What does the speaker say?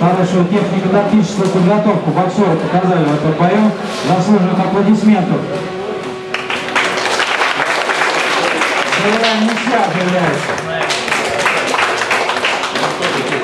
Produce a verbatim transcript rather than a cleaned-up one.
хорошую технико-тактическую подготовку боксеры показали в этом бою. Заслуживают аплодисментов. Ничья объявляется.